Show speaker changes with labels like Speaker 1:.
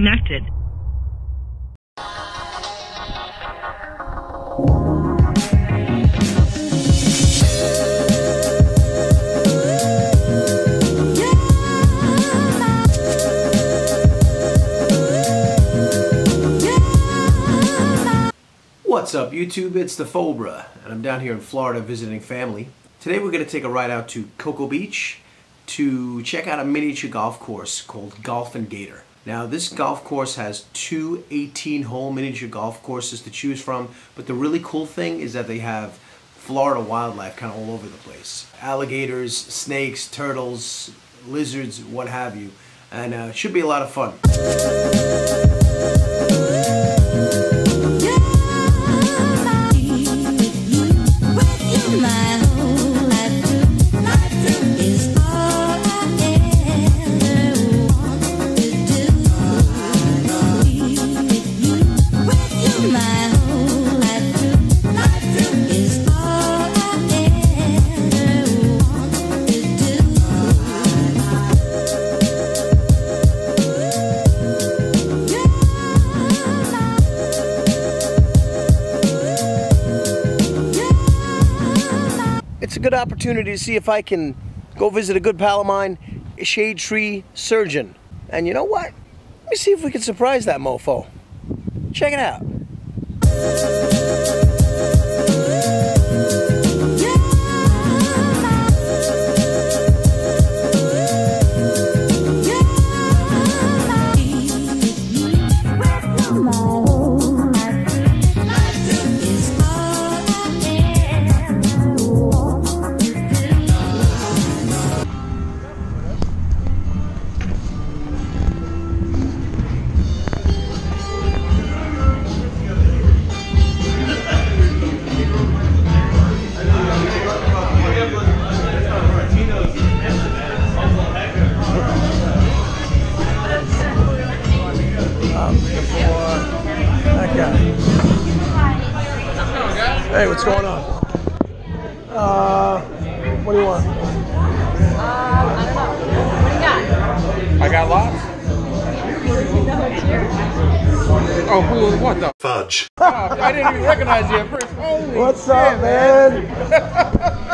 Speaker 1: disconnected.
Speaker 2: What's up YouTube, it's the Fobra, and I'm down here in Florida visiting family. Today we're going to take a ride out to Cocoa Beach to check out a miniature golf course called Golf and Gator. Now this golf course has two 18-hole miniature golf courses to choose from, but the really cool thing is that they have Florida wildlife kind of all over the place. Alligators, snakes, turtles, lizards, what have you, and it should be a lot of fun. It's a good opportunity to see if I can go visit a good pal of mine, a shade tree surgeon. And you know what? Let me see if we can surprise that mofo. Check it out. Hey, what's going on? What do you want?
Speaker 3: I don't know. What do you got?
Speaker 4: I got lots. Oh, who? What the?
Speaker 5: Fudge.
Speaker 4: Oh, I didn't even recognize you at first. Holy
Speaker 2: What's
Speaker 4: shit,
Speaker 2: up, man?